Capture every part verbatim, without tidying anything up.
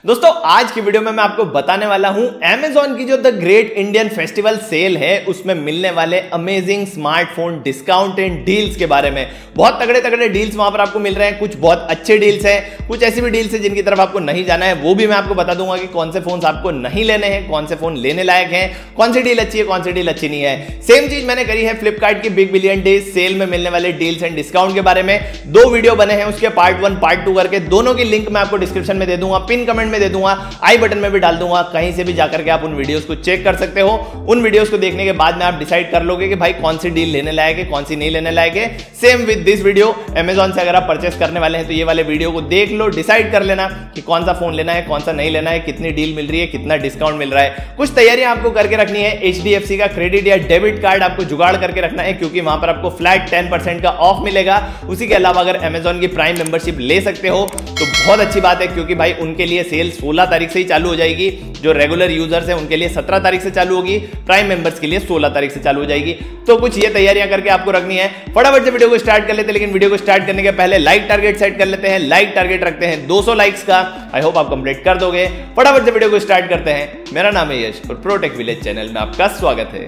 दोस्तों आज की वीडियो में मैं आपको बताने वाला हूं Amazon की जो the great Indian festival sale है उसमें मिलने वाले amazing smartphone discount and deals के बारे में। बहुत तगड़े तगड़े डील्स वहां पर आपको मिल रहे हैं, कुछ बहुत अच्छे डील्स हैं, कुछ ऐसी भी डील्स हैं जिनकी तरफ आपको नहीं जाना है, वो भी मैं आपको बता दूंगा कि कौन से फोन आपको नहीं लेने हैं, कौन से फोन लेने लायक हैं, कौन सी डील अच्छी है, कौन सी डील अच्छी नहीं है। सेम चीज मैंने करी है फ्लिपकार्ट की बिग बिलियन डेज सेल में मिलने वाले डील्स एंड डिस्काउंट के बारे में। दो वीडियो बने हैं उसके, पार्ट वन पार्ट टू करके, दोनों की लिंक मैं आपको डिस्क्रिप्शन में दे दूंगा, पिन कमेंट में दे दूंगा, आई बटन में भी डाल दूंगा, कहीं से भी जाकर के आप उन वीडियोस को चेक कर सकते हो। उन वीडियोस को देखने के बाद में आप डिसाइड कर लोगे कि भाई कौन सी डील लेने लायक है, कौन सी नहीं लेने लायक है। Same with this video, Amazon से अगर आप परचेस करने वाले हैं तो ये वाले वीडियो को देख लो, डिसाइड कर लेना कि कौन सा फोन लेना है, कौन सा नहीं लेना है, कितनी डील मिल रही है, कितना डिस्काउंट मिल रहा है। कुछ तैयारियां आपको करके रखनी है, एच डी एफ सी का क्रेडिट या डेबिट कार्ड आपको जुगाड़ करके रखना है, क्योंकि वहां पर आपको फ्लैट टेन परसेंट का ऑफ मिलेगा। उसी के अलावा अगर Amazon की प्राइम मेंबरशिप ले सकते हो तो बहुत अच्छी बात है, क्योंकि भाई उनके लिए सेल सोलह तारीख से ही चालू हो जाएगी। जो रेगुलर यूजर्स हैं उनके लिए सत्रह तारीख से चालू होगी, प्राइम मेंबर्स के लिए सोलह तारीख से चालू हो जाएगी। तो कुछ ये तैयारियां करके आपको रखनी है। फटाफट से वीडियो को स्टार्ट कर लेते हैं, लेकिन वीडियो को स्टार्ट करने के पहले लाइक टारगेट सेट कर लेते हैं। लाइक टारगेट रखते हैं दो सौ लाइक्स का, आई होप आप कंप्लीट कर दोगे। फटाफट से वीडियो को स्टार्ट करते हैं। मेरा नाम है यश और प्रोटेक विलेज चैनल में आपका स्वागत है।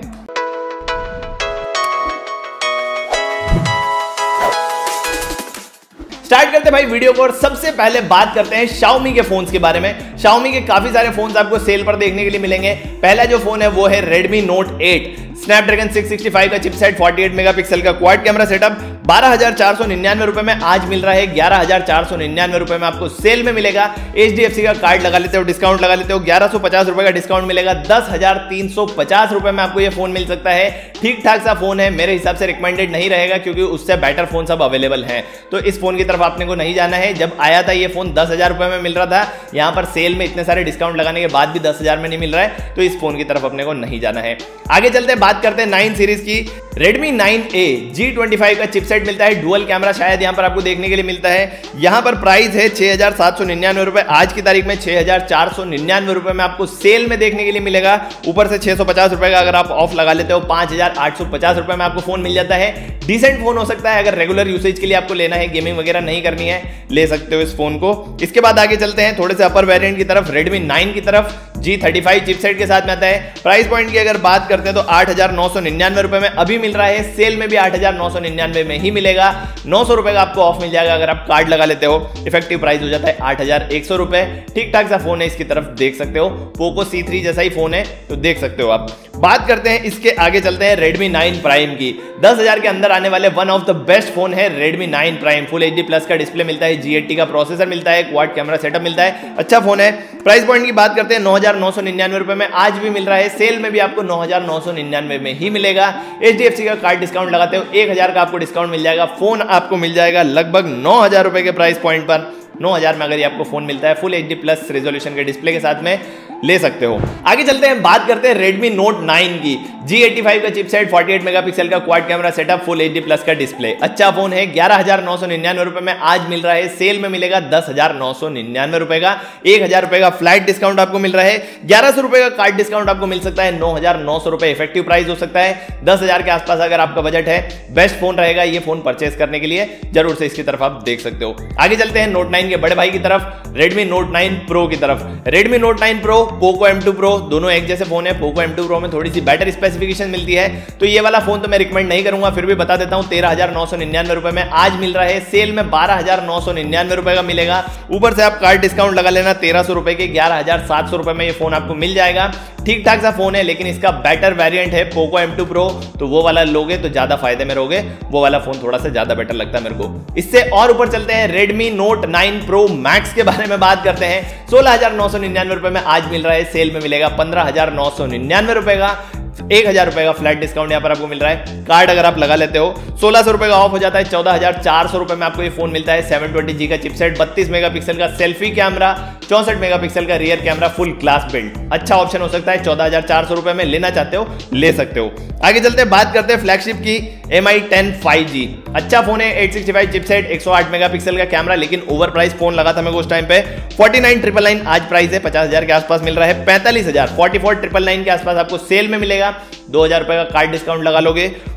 स्टार्ट करते हैं भाई वीडियो को, और सबसे पहले बात करते हैं Xiaomi के फोन्स के बारे में। Xiaomi के काफी सारे फोन्स आपको सेल पर देखने के लिए मिलेंगे। पहला जो फोन है वो है Redmi Note eight, Snapdragon six sixty five का चिपसेट, अड़तालीस मेगापिक्सल का क्वाड कैमरा सेटअप, बारह हजार चार सौ निन्यानवे रुपए में आज मिल रहा है, ग्यारह हजार चार सौ निन्यानवे रुपए में आपको सेल में मिलेगा। एच डी एफ सी का कार्ड लगा लेते हो, डिस्काउंट लगा लेते हो, ग्यारह सौ पचास रुपए का डिस्काउंट मिलेगा, दस हजार तीन सौ पचास रुपए में आपको ये फोन मिल सकता है। ठीक ठाक सा फोन है, मेरे हिसाब से रिकमेंडेड नहीं रहेगा क्योंकि उससे बेटर फोन सब अवेलेबल हैं। तो इस फोन की तरफ आपने को नहीं जाना है। जब आया था ये फोन दस हजार रुपए में मिल रहा था, यहां पर सेल में इतने सारे डिस्काउंट लगाने के बाद भी दस हजार में नहीं मिल रहा है, तो इस फोन की तरफ अपने को नहीं जाना है। आगे चलते हैं, बात करते हैं नाइन सीरीज की। Redmi nine A G twenty five का चिपसेट मिलता है, डुअल कैमरा शायद यहां पर आपको देखने के लिए मिलता है। यहां पर प्राइस है छह हजार सात सौ निन्यानवे रुपए, आज की तारीख में छह हजार चार सौ निन्यानवे रुपए में आपको सेल में देखने के लिए मिलेगा। ऊपर से छह सौ पचास रुपए का अगर आप ऑफ लगा लेते हो, पांच हजार आठ सौ पचास रुपए में आपको फोन मिल जाता है। डिसेंट फोन हो सकता है, अगर रेगुलर यूसेज के लिए आपको लेना है, गेमिंग वगैरह नहीं करनी है, ले सकते हो इस फोन को। इसके बाद आगे चलते हैं थोड़े से अपर वेरिएंट की तरफ, Redmi नाइन की तरफ, जी थर्टी फाइव चिपसेट के साथ में आता है। प्राइस पॉइंट की अगर बात करते हैं तो आठ हजार नौ सौ निन्यानवे रुपए में अभी मिल रहा है, सेल में भी आठ हजार नौ सौ निन्यानवे में ही मिलेगा। नौ सौ रुपए का आपको ऑफ मिल जाएगा अगर आप कार्ड लगा लेते हो। इफेक्टिव प्राइस हो जाता है आठ हजार एक सौ रुपए। ठीक ठाक सा फोन है, इसकी तरफ देख सकते हो, पोको सी थ्री जैसा ही फोन है, तो देख सकते हो आप। बात करते हैं इसके आगे चलते हैं Redmi नाइन प्राइम की। दस हजार के अंदर आने वाले one of the best phone है Redmi nine prime. Full H D plus का डिस्प्ले मिलता है, जी एटी का प्रोसेसर मिलता है, क्वाड कैमरा सेटअप मिलता है, अच्छा फोन है। प्राइस पॉइंट की बात करते हैं नौ हजार नौ सौ निन्यानवे रुपए में आज भी मिल रहा है, सेल में भी आपको नौ हजार नौ सौ निन्यानवे में ही मिलेगा। एच डी एफ सी का कार्ड डिस्काउंट लगाते हो, एक हजार का आपको डिस्काउंट मिल जाएगा। फोन आपको मिल जाएगा लगभग नौ हजार रुपए के प्राइस पॉइंट पर। नौ हजार में अगर ये आपको फोन मिलता है, full H D plus resolution के डिस्प्ले के साथ में ले सकते हो। आगे चलते हैं, बात करते हैं Redmi Note नाइन की। जी एटी फाइव का चिपसेट, अड़तालीस मेगापिक्सल का quad camera setup, full H D plus का डिस्प्ले, अच्छा फोन है। ग्यारह हजार नौ सौ निन्यानवे रुपए में आज मिल रहा है, सेल में मिलेगा दस हजार नौ सौ निन्यानवे रुपए का। एक हजार रुपए का फ्लैट डिस्काउंट आपको मिल रहा है, ग्यारह सौ रुपए का कार्ड डिस्काउंट आपको मिल सकता है, नौ हजार नौ सौ रुपए इफेक्टिव प्राइस हो सकता है। दस हजार के आसपास अगर आपका बजट है, बेस्ट फोन रहेगा ये फोन परचेस करने के लिए, जरूर से इसकी तरफ आप देख सकते हो। आगे चलते हैं Note नाइन के बड़े भाई की तरफ, Redmi Note नाइन Pro की तरफ। Redmi Note nine Pro, Poco M two Pro, दोनों एक जैसे फोन है। Poco एम टू Pro में थोड़ी सी बेटर स्पेसिफिकेशन मिलती है, तो ये वाला फोन तो मैं रिकमेंड नहीं करूंगा, फिर भी बता देता हूं। तेरह हजार नौ सौ निन्यानवे रुपए में आज मिल रहा है, सेल में बारह हजार नौ सौ निन्यानवे रुपए का मिलेगा। ऊपर से आप कार्ड डिस्काउंट लगा लेना, तेरह सौ रुपए के ग्यारह हजार सात सौ रुपए में ये फोन आपको मिल जाएगा। ठीक ठाक सा फोन है, लेकिन इसका बेटर वेरिएंट है Poco एम टू Pro, तो वो वाला लोगे तो ज्यादा फायदे में रहोगे। वो वाला फोन थोड़ा सा ज्यादा बेटर लगता है मेरे को। इससे और ऊपर चलते हैं, Redmi Note nine Pro Max के बारे में बात करते हैं। सोलह हजार नौ सौ निन्यानवे रुपए में आज मिल रहा है, सेल में मिलेगा पंद्रह हजार नौ सौ निन्यानवे रुपए का। एक हजार रुपए का फ्लैट डिस्काउंट यहां पर आपको मिल रहा है। कार्ड अगर आप लगा लेते हो, सोलह सौ रुपए का ऑफ हो जाता है, चौदह हजार चार सौ रुपए में आपको ये फोन मिलता है। सेवन ट्वेंटी जी का चिपसेट, बत्तीस मेगापिक्सल का सेल्फी कैमरा, चौसठ मेगापिक्सल का rear camera, full glass build, अच्छा ऑप्शन हो सकता है। चौदह हजार चार सौ रुपए में लेना चाहते हो ले सकते हो। आगे चलते हैं, बात करते हैं फ्लैगशिप की, M I ten five G. अच्छा फोन है, एट सिक्सटी फाइव चिपसेट, एक सौ आठ मेगापिक्सल का कैमरा, लेकिन ओवर प्राइस फोन लगा था मैं उस टाइम पे। फोर्टी नाइन ट्रिपल नाइन आज प्राइस है, पचास हजार के आसपास मिल रहा है। पैंतालीस हजार फोर्टी फोर ट्रिपल नाइन के आसपास आपको सेल में मिलेगा। दो हजार रुपए का कार्ड डिस्काउंट लगा लोगे,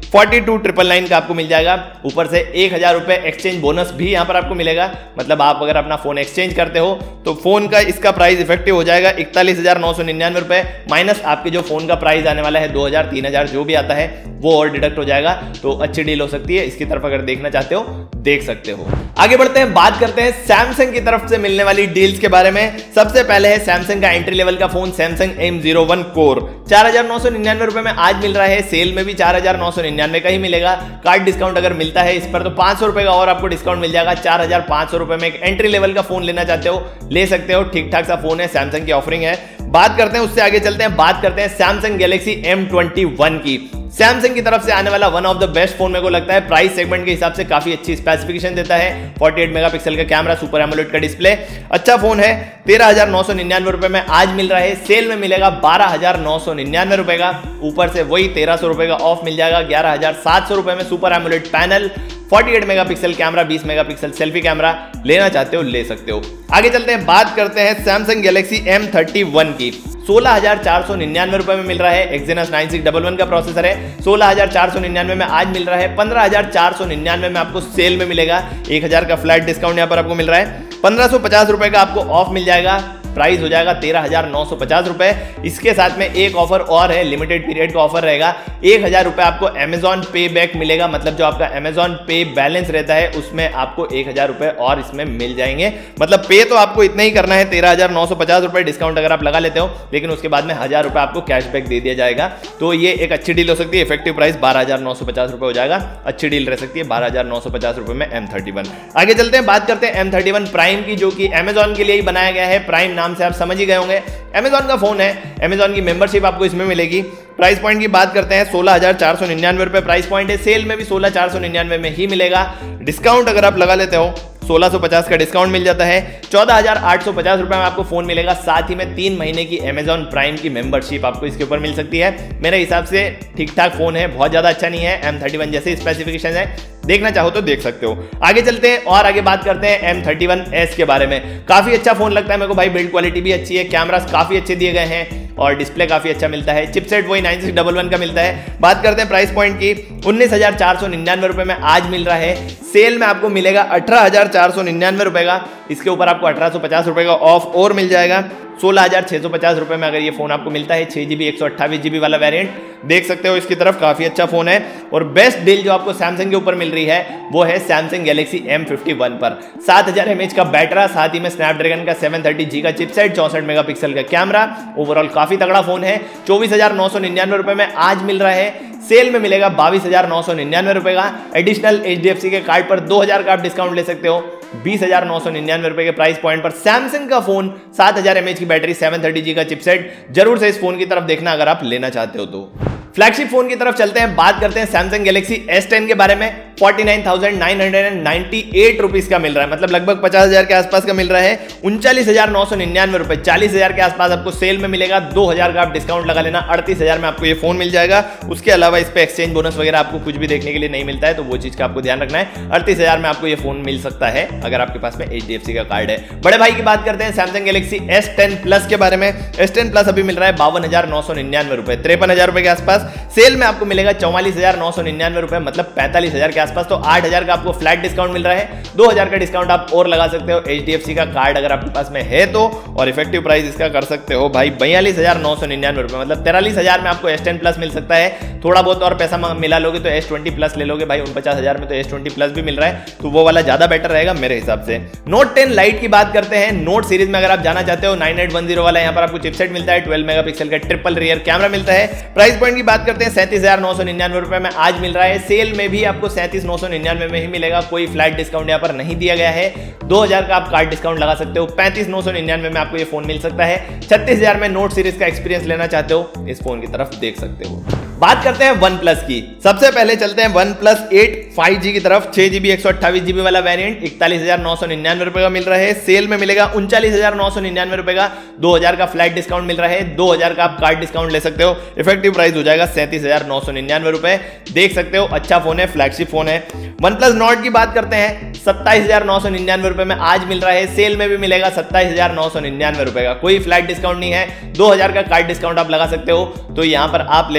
फोर्टी टू ट्रिपल नाइन का आपको मिल जाएगा। ऊपर से एक हजार रुपए एक्सचेंज बोनस भी यहाँ पर आपको मिलेगा। मतलब आप अगर अपना फोन एक्सचेंज करते हो तो फोन का इसका प्राइस इफेक्टिव हो जाएगा इकतालीस हजार नौ सौ निन्यानवे रुपए, माइनस आपके जो फोन का प्राइस आने वाला है दो हजार तीन हजार जो भी आता है वो और डिडक्ट हो जाएगा। तो अच्छी डील हो सकती है, इसकी तरफ अगर देखना चाहते हो देख सकते हो। आगे बढ़ते हैं, बात करते हैं सैमसंग की तरफ से मिलने वाली डील्स के बारे में। सबसे पहले है सैमसंग का एंट्री लेवल का phone Samsung M zero one core, चार हजार नौ सौ निन्यानवे रुपए में आज मिल रहा है। सेल में भी चार हजार नौ सौ निन्यानवे का ही मिलेगा। कार्ड डिस्काउंट अगर मिलता है इस पर तो पांच सौ रुपए का और आपको डिस्काउंट मिल जाएगा। चार हजार पांच सौ रुपए में एक एंट्री लेवल का फोन लेना चाहते हो ले सकते हो, ठीक ठाक सा फोन है, सैमसंग की ऑफरिंग है। बात करते हैं उससे आगे चलते हैं, बात करते हैं Samsung Galaxy M twenty one की। सैमसंग की तरफ से आने वाला one of the best phone मेरे को लगता है, प्राइस सेगमेंट के हिसाब से काफी अच्छी स्पेसिफिकेशन देता है। अड़तालीस मेगापिक्सल का कैमरा, सुपर एमोलेड का डिस्प्ले, अच्छा फोन है। तेरह हजार नौ सौ निन्यानवे रुपए में आज मिल रहा है। सेल में मिलेगा बारह हजार नौ सौ निन्यानवे रुपए का, ऊपर से वही तेरह सौ रुपए का ऑफ मिल जाएगा। ग्यारह हजार सात सौ रुपए में सुपर एमोलेड पैनल, अड़तालीस मेगापिक्सल कैमरा, बीस मेगापिक्सल सेल्फी कैमरा, लेना चाहते हो ले सकते हो। आगे चलते हैं, बात करते हैं Samsung Galaxy M thirty one की। सोलह हजार चार सौ निन्यानवे रुपए में मिल रहा है। Exynos nine six one one का प्रोसेसर है। सोलह हजार चार सौ निन्यानवे में आज मिल रहा है। पंद्रह हजार चार सौ निन्यानवे में आपको सेल में मिलेगा। एक हजार का फ्लैट डिस्काउंट यहां पर आपको मिल रहा है। पंद्रह सौ पचास रुपए का आपको ऑफ मिल जाएगा। प्राइस हो जाएगा तेरह हजार नौ सौ पचास रुपए। इसके साथ में एक ऑफर और है, लिमिटेड पीरियड का ऑफर रहेगा। एक हजार रुपए आपको अमेजॉन पे बैक मिलेगा, मतलब जो आपका अमेजॉन पे बैलेंस रहता है उसमें आपको एक हजार रुपए और इसमें मिल जाएंगे। मतलब पे तो आपको इतना ही करना है, तेरह हजार नौ सौ पचास रुपए डिस्काउंट अगर आप लगा लेते हो, लेकिन उसके बाद में हजार रुपए आपको कैशबैक दे दिया जाएगा। तो ये एक अच्छी डील हो सकती है। इफेक्टिव प्राइस बारह हजार नौ सौ पचास रुपए हो जाएगा। अच्छी डील रह सकती है बारह हजार नौ सौ पचास रुपए में एम थर्टी वन। आगे चलते हैं, बात करते हैं एम थर्टी वन प्राइम की, जो कि अमेजॉन के लिए ही बनाया गया है। प्राइम नाम से आप समझ ही गए होंगे, अमेजॉन का फोन है। अमेजॉन की मेंबरशिप आपको इसमें मिलेगी। प्राइस पॉइंट की बात करते हैं, सोलह हजार चार सौ निन्यानवे रुपए प्राइस पॉइंट है। सेल में भी सोलह चार सौ निन्यानवे में ही मिलेगा। डिस्काउंट अगर आप लगा लेते हो सोलह सौ पचास का डिस्काउंट मिल जाता है। चौदह हजार आठ सौ पचास रुपए में आपको फोन मिलेगा। साथ ही में तीन महीने की अमेजॉन प्राइम की मेंबरशिप आपको इसके ऊपर मिल सकती है। मेरे हिसाब से ठीक ठाक फोन है, बहुत ज्यादा अच्छा नहीं है। एम थर्टी वन जैसे स्पेसिफिकेशन है, देखना चाहो तो देख सकते हो। आगे चलते हैं और आगे बात करते हैं एम थर्टी वन एस के बारे में। काफी अच्छा फोन लगता है मेरे को भाई, बिल्ड क्वालिटी भी अच्छी है, कैमरा काफी अच्छे दिए गए हैं और डिस्प्ले काफी अच्छा मिलता है। चिपसेट वही नाइन सिक्स वन वन का मिलता है। बात करते हैं प्राइस पॉइंट की, उन्नीस हजार चार सौ निन्यानवे रुपए में आज मिल रहा है। सेल में आपको मिलेगा अठारह हजार चार सौ निन्यानवे रुपए का। इसके ऊपर आपको अठारह सौ पचास रुपए का ऑफ और मिल जाएगा। सोलह हजार छह सौ पचास रुपए में अगर ये फोन आपको मिलता है, छह जीबी एक सौ अट्ठाईस जीबी वाला वेरिएंट, देख सकते हो इसकी तरफ, काफी अच्छा फोन है। और बेस्ट डील जो आपको सैमसंग के ऊपर मिल रही है वो है Samsung Galaxy M fifty one पर। सात हजार एमएच का बैटरा, साथ ही में स्नैपड्रैगन का सेवन थर्टी जी का चिपसेट, चौसठ मेगापिक्सल का कैमरा, ओवरऑल काफी तगड़ा फोन है। चौबीस हजार नौ सौ निन्यानवे रुपए में आज मिल रहा है। सेल में मिलेगा बाईस हजार नौ सौ निन्यानवे रुपए का। एडिशनल एचडीएफसी के कार्ड पर दो हजार का आप डिस्काउंट ले सकते हो। बीस हजार नौ सौ निन्यानवे रुपए के प्राइस पॉइंट पर सैमसंग का फोन, सात हजार एमएच की बैटरी, सेवन थर्टी जी का चिपसेट, जरूर से इस फोन की तरफ देखना अगर आप लेना चाहते हो तो। फ्लैगशिप फोन की तरफ चलते हैं, बात करते हैं सैमसंग गैलेक्सी एस टेन के बारे में। Forty nine thousand nine hundred ninety eight rupees का मिल रहा है, मतलब लगभग पचास हजार के आसपास का मिल रहा है। उनचालीस हजार नौ सौ निन्यानवे रुपए, चालीस हजार के आसपास आपको सेल में मिलेगा। दो हजार का आप डिस्काउंट लगा लेना, अड़तीस हजार में आपको ये फोन मिल जाएगा। उसके अलावा इस पे एक्सचेंज बोनस वगैरह आपको कुछ भी देखने के लिए नहीं मिलता है, तो वो चीज का आपको ध्यान रखना है। अड़तीस हजार में आपको ये फोन मिल सकता है अगर आपके पास में एचडीएफसी का कार्ड है। बड़े भाई की बात करते हैं Samsung Galaxy S ten plus के बारे में। एस टेन प्लस अभी मिल रहा है बावन हजार नौ सौ निन्यानवे रुपए, तिरपन हजार रुपए के आसपास। सेल में आपको मिलेगा चौवालीस हजार नौ सौ निन्यानवे रुपए, मतलब पैंतालीस हजार के आसपास। तो आठ हजार का आपको फ्लैट डिस्काउंट मिल रहा है। दो हजार का डिस्काउंट आप और लगा सकते हो एचडीएफसी का कार्ड अगर आपके पास में है तो, और इफेक्टिव प्राइस इसका कर सकते हो भाई बयालीस हजार नौ सौ निन्यानवे रुपए, मतलब तिरालीस हजार में आपको एस टेन प्लस मिल सकता है। थोड़ा बहुत और पैसा मिला लोगे तो एस ट्वेंटी प्लस ले लोगे भाई, उनपचास हजार में तो एस ट्वेंटी प्लस भी मिल रहा है, तो वो वाला ज्यादा बेटर रहेगा मेरे हिसाब से। नोट टेन लाइट की बात करते हैं। नोट सीरीज में अगर आप जाना चाहते हो, नाइन एट वन जीरो वाला यहाँ पर आपको चिपसेट मिलता है, ट्वेल्व मेगापिक्सल का ट्रिपल रियर कैमरा मिलता है। प्राइस पॉइंट की बात करते हैं, सैंतीस हजार नौ सौ निन्यानवे रुपए में आज मिल रहा है। सेल में भी आपको सैंतीस नौ सौ निन्यानवे में ही मिलेगा, कोई फ्लैट डिस्काउंट यहाँ पर नहीं दिया गया है। दो हजार का आप कार्ड डिस्काउंट लगा सकते हो। पैंतीस नौ सौ निन्यानवे में आपको ये फोन मिल सकता है। छत्तीस हजार में नोट सीरीज का एक्सपीरियंस लेना चाहते हो, इस फोन की तरफ देख सकते हो। बात करते हैं वन प्लस की। सबसे पहले चलते हैं OnePlus eight five G की तरफ। छह जीबी एक सौ अट्ठाईस जीबी वाला वेरिएंट इकतालीस हजार नौ सौ निन्यानवे रुपए का मिल रहा है। सेल में मिलेगा उनचालीस हजार नौ सौ निन्यानवे रुपए का। दो हजार का फ्लैट डिस्काउंट मिल रहा है। दो हजार का आप कार्ड डिस्काउंट ले सकते हो। इफेक्टिव प्राइस हो जाएगा सैंतीस हजार नौ सौ निन्यानवे रुपए, देख सकते हो। अच्छा फोन है, फ्लैगशिप फोन है। वन प्लस नॉट की बात करते हैं, सत्ताईस हजार नौ सौ निन्यानवे रुपए में आज मिल रहा है। सेल में भी मिलेगा सत्ताईस हजार नौ सौ निन्यानवे रुपए का, कोई फ्लैट डिस्काउंट नहीं है। दो हजार का कार्ड डिस्काउंट आप लगा सकते हो, तो यहां पर आप ले सकते हो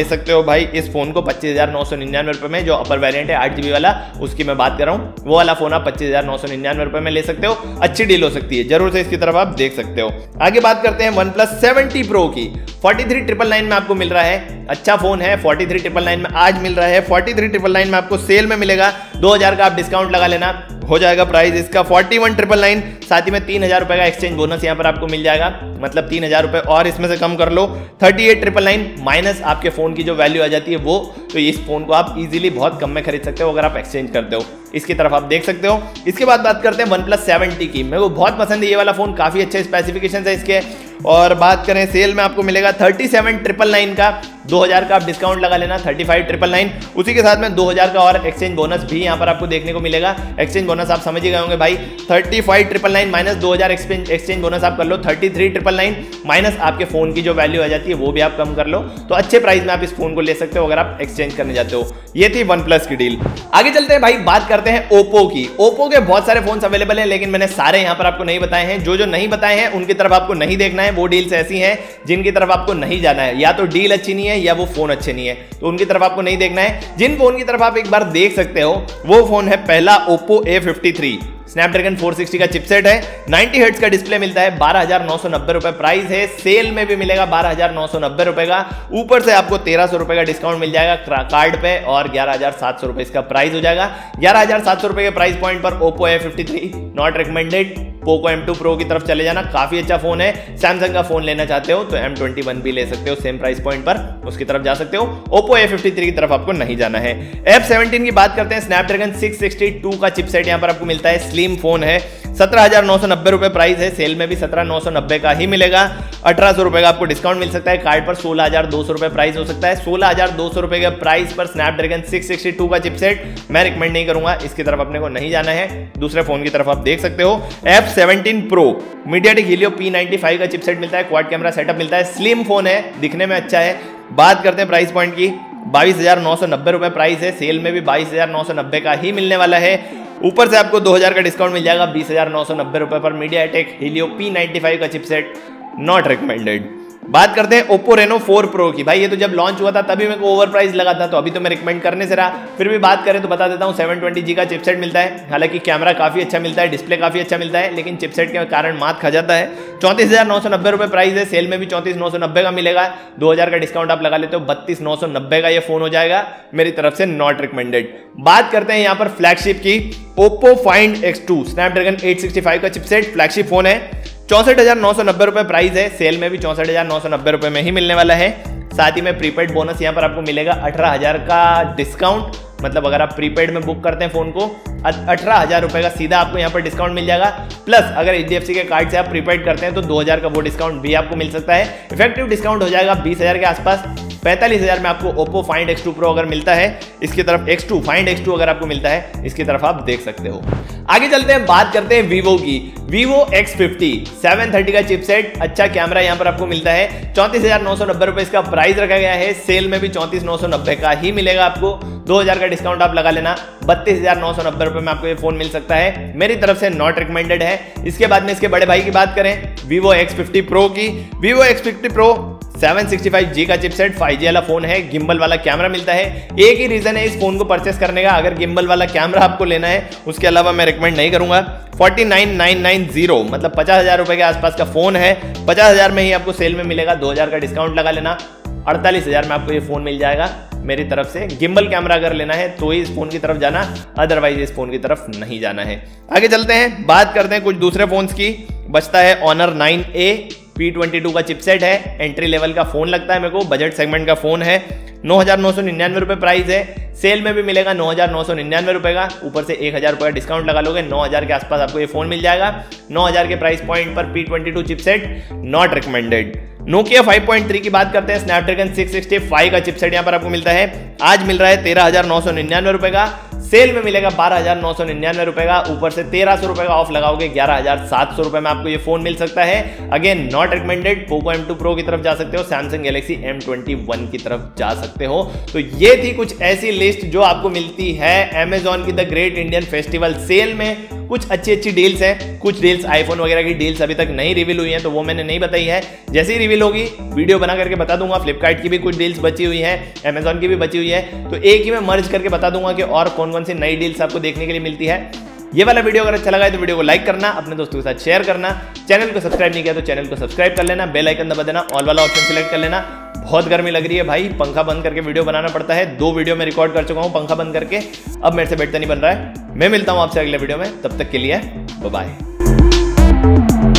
भाई इस फोन को पच्चीस हजार नौ सौ निन्यानवे रुपए में, जो अपर वेरिएंट है आठ जीबी वाला उसकी मैं बात कर रहा हूँ, वो वाला फोन आप पच्चीस हजार नौ सौ निन्यानवे रुपए में ले सकते हो। अच्छी डील हो सकती है, जरूर से इसकी तरफ आप देख सकते हो। आगे बात करते हैं वन प्लस सेवेंटी प्रो की। फोर्टी थ्री ट्रिपल नाइन में आपको मिल रहा है, अच्छा फोन है। फोर्टी थ्री ट्रिपल नाइन में आज मिल रहा है। फोर्टी थ्री ट्रिपल नाइन में आपको सेल में मिलेगा, दो हजार का आप डिस्काउंट लगा लेना, हो जाएगा प्राइस इसका फोर्टी वन ट्रिपल नाइन। साथ ही में तीन हजार रुपए का एक्सचेंज बोनस यहाँ पर आपको मिल जाएगा, मतलब तीन हजार रुपए और इसमें से कम कर लो। Thirty eight triple nine minus आपके फोन की जो वैल्यू आ जाती है वो, तो इस फोन को आप इजीली बहुत कम में खरीद सकते हो अगर आप एक्सचेंज करते हो। इसकी तरफ आप देख सकते हो। इसके बाद बात करते हैं वन प्लस सेवेंटी की। मेरे को बहुत पसंद है ये वाला फोन, काफी अच्छे स्पेसिफिकेशन है इसके। और बात करें सेल में आपको मिलेगा थर्टी सेवन ट्रिपल नाइन का, दो हजार का आप डिस्काउंट लगा लेना, थर्टी फाइव ट्रिपल नाइन। उसी के साथ में दो हजार का और एक्सचेंज बोनस भी यहाँ पर आपको देखने को मिलेगा। एक्सचेंज बोनस आप समझ ही गए होंगे भाई, thirty five triple nine minus दो हजार एक्सचेंज बोनस आप कर लो, thirty three triple nine minus आपके फोन की जो वैल्यू आ जाती है वो भी आप कम कर लो। तो अच्छे प्राइस में आप इस फोन को ले सकते हो अगर आप एक्सचेंज करने जाते हो। ये थी वन प्लस की डील। आगे चलते हैं भाई, बात करते हैं ओप्पो की। ओप्पो के बहुत सारे फोन अवेलेबल हैं, लेकिन मैंने सारे यहाँ पर आपको नहीं बताए हैं। जो जो नहीं बताए हैं उनकी तरफ आपको नहीं देखना है, वो डील्स ऐसी हैं जिनकी तरफ आपको नहीं जाना है। या तो डील अच्छी नहीं है या वो फोन अच्छे नहीं है, तो उनकी तरफ आपको नहीं देखना है। जिन फोन की तरफ आप एक बार देख सकते हो वो फोन है पहला Oppo A fifty three, Snapdragon four sixty का चिपसेट है, नाइंटी हर्ट्ज का डिस्प्ले मिलता है, बारह हजार नौ सौ नब्बे रुपए प्राइस है। सेल में भी मिलेगा बारह हजार नौ सौ नब्बे रुपए का, ऊपर से आपको तेरह सौ रुपए का डिस्काउंट मिल जाएगा कार्ड पे और ग्यारह हजार सात सौ रुपए इसका प्राइस हो जाएगा। ग्यारह हजार सात सौ रुपए के प्राइस पॉइंट पर Oppo A fifty three not recommended. Poco M two pro की तरफ चले जाना, काफी अच्छा फोन है। सैमसंग का फोन लेना चाहते हो तो एम ट्वेंटी वन भी ले सकते हो सेम प्राइस पॉइंट पर, उसकी तरफ जा सकते हो। ओप्पो ए फिफ्टी थ्री की तरफ आपको नहीं जाना है। एफ सेवनटीन की बात करते हैं, स्नैपड्रैगन सिक्स सिक्सटी टू का चिपसेट यहां पर आपको मिलता है, स्लिम फोन है, सत्रह हजार नौ सौ नब्बे रुपए प्राइस है। सेल में भी सत्रह नौ सौ नब्बे का ही मिलेगा, अठारह सौ रुपए का आपको डिस्काउंट मिल सकता है, कार्ड पर सोलह हजार दो सौ रुपए प्राइस हो सकता है। सोलह हजार दो सौ रुपए के प्राइस पर स्नैपड्रैगन सिक्स सिक्सटी टू का चिपसेट मैं रिकमेंड नहीं करूंगा, इसकी तरफ अपने को नहीं जाना है। दूसरे फोन की तरफ आप देख सकते हो, F seventeen pro MediaTek Helio P ninety five का चिपसेट मिलता है, क्वाड कैमरा सेटअप मिलता है, स्लिम फोन है, दिखने में अच्छा है। बात करते हैं प्राइस पॉइंट की, बाईस हजार नौ सौ नब्बे रुपए प्राइस है। सेल में भी बाईस हजार नौ सौ नब्बे का ही मिलने वाला है, ऊपर से आपको दो हजार का डिस्काउंट मिल जाएगा बीस हजार नौ सौ नब्बे रुपए पर। MediaTek Helio P ninety five का चिपसेट नॉट रिकमेंडेड। बात करते हैं ओप्पो रेनो फोर प्रो की। भाई ये तो जब लॉन्च हुआ था तभी मेरे को ओवर प्राइस लगा था, तो अभी तो मैं रिकमेंड करने से रहा, फिर भी बात करें तो बता देता हूँ। सेवन ट्वेंटी जी का चिपसेट मिलता है, हालांकि कैमरा काफी अच्छा मिलता है, डिस्प्ले काफी अच्छा मिलता है, लेकिन चिपसेट के कारण मात खा जाता है। चौंतीस हजार नौ सौ नब्बे रुपए प्राइस है, सेल में भी चौंतीस नौ सौ नब्बे का मिलेगा, दो हजार का डिस्काउंट आप लगा लेते हो, बत्तीस नौ सौ नब्बे का ये फोन हो जाएगा, मेरी तरफ से नॉट रिकमेंडेड। बात करते हैं यहाँ पर फ्लैगशिप की, Oppo Find X two Snapdragon eight sixty five का चिपसेट, फ्लैगशिप फोन है, चौसठ हजार नौ सौ नब्बे रुपए प्राइस है। सेल में भी चौसठ हजार नौ सौ नब्बे रुपए में ही मिलने वाला है। साथ ही में प्रीपेड बोनस यहाँ पर आपको मिलेगा, अठारह हजार का डिस्काउंट, मतलब अगर आप प्रीपेड में बुक करते हैं फोन को अठारह हजार रुपए का सीधा आपको यहाँ पर डिस्काउंट मिल जाएगा। प्लस अगर एच डी एफ सी के कार्ड से आप प्रीपेड करते हैं तो दो हजार का वो डिस्काउंट भी आपको मिल सकता है। इफेक्टिव डिस्काउंट हो जाएगा बीस हजार के आसपास। पैंतालीस हजार में आपको Oppo Find X two pro अगर मिलता है, इसकी तरफ X two Find X two अगर आपको मिलता है, इसकी तरफ आप देख सकते हो। आगे चलते हैं, बात करते हैं वीवो की। Vivo X fifty seven thirty का चिपसेट, अच्छा कैमरा यहाँ पर आपको मिलता है, चौंतीस हजार नौ सौ नब्बे रुपए इसका प्राइस रखा गया है। सेल में भी चौंतीस नौ सौ नब्बे का ही मिलेगा आपको, दो हजार का डिस्काउंट आप लगा लेना, बत्तीस हजार नौ सौ नब्बे रुपए में आपको ये फोन मिल सकता है, मेरी तरफ से नॉट रिकमेंडेड है। इसके बाद में इसके बड़े भाई की बात करें, वीवो एक्स फिफ्टी प्रो की। Vivo X fifty pro seven sixty five G का चिपसेट, फाइव जी वाला फोन है, गिम्बल वाला कैमरा मिलता है। एक ही रीजन है इस फोन को परचेस करने का, अगर गिम्बल वाला कैमरा आपको लेना है, उसके अलावा मैं रिकमेंड नहीं करूंगा। Forty nine nine nine zero मतलब पचास हजार रुपए के आसपास का फोन है, पचास हजार में ही आपको सेल में मिलेगा, दो हजार का डिस्काउंट लगा लेना, अड़तालीस हजार में आपको ये फोन मिल जाएगा मेरी तरफ से। गिम्बल कैमरा अगर लेना है तो ही इस फोन की तरफ जाना, अदरवाइज इस फोन की तरफ नहीं जाना है। आगे चलते हैं, बात करते हैं कुछ दूसरे फोन्स की। बचता है Honor nine A, P twenty two का चिपसेट है, एंट्री लेवल का फोन लगता है मेरे को, बजट सेगमेंट का फोन है, नौ हजार नौ सौ निन्यानवे रुपए प्राइस है। सेल में भी मिलेगा नौ हजार नौ सौ निन्यानवे रुपए का, ऊपर से एक हजार रुपए का डिस्काउंट लगा लोगे, नौ हजार के आसपास आपको ये फोन मिल जाएगा। नौ हजार के प्राइस पॉइंट पर P twenty two chipset not recommended. Nokia five point three की बात करते हैं, स्नैपड्रैगन सिक्स सिक्सटी फाइव का चिपसेट यहाँ पर आपको मिलता है, आज मिल रहा है तेरह हजार नौ सौ निन्यानवे रुपए का, सेल में मिलेगा बारह हजार नौ सौ निन्यानवे रुपए का, ऊपर से तेरह सौ रुपए का ऑफ लगाओगे, ग्यारह हजार सात सौ रुपए में आपको ये फोन मिल सकता है। Again not recommended. Poco M two pro की तरफ जा सकते हो, Samsung Galaxy M twenty one की तरफ जा सकते हो। तो ये थी कुछ ऐसी लिस्ट लिस्ट जो आपको मिलती है Amazon की the great Indian festival sale में। कुछ अच्छी अच्छी डील्स हैं, कुछ डील्स आईफोन वगैरह की डील्स अभी तक नहीं रिवील हुई हैं, तो वो मैंने नहीं बताई है। जैसे ही रिवील होगी वीडियो बना करके बता दूंगा। फ्लिपकार्ट की भी कुछ डील्स बची हुई हैं, Amazon की भी बची हुई है, तो एक ही में मर्ज करके बता दूंगा कि और कौन कौन सी नई डील्स आपको देखने के लिए मिलती है। ये वाला वीडियो अगर अच्छा लगा है तो वीडियो को लाइक करना, अपने दोस्तों के साथ शेयर करना। चैनल को सब्सक्राइब नहीं किया तो चैनल को सब्सक्राइब कर लेना, बेल आइकन दबा देना, ऑल वाला ऑप्शन सिलेक्ट कर लेना। बहुत गर्मी लग रही है भाई, पंखा बंद करके वीडियो बनाना पड़ता है। दो वीडियो में रिकॉर्ड कर चुका हूं पंखा बंद करके, अब मेरे से बेटर नहीं बन रहा है। मैं मिलता हूं आपसे अगले वीडियो में, तब तक के लिए बाय बाय।